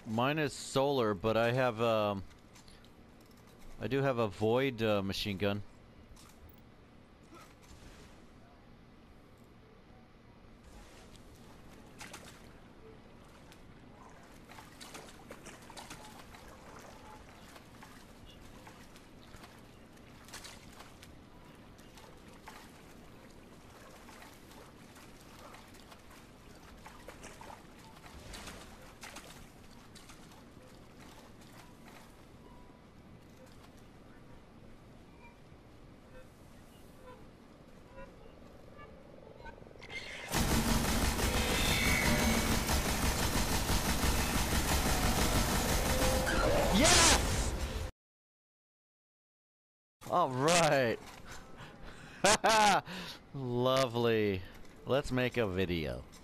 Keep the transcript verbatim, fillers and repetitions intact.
Mine is solar, but I have um, I do have a void uh, machine gun. Yes! All right. Lovely. Let's make a video.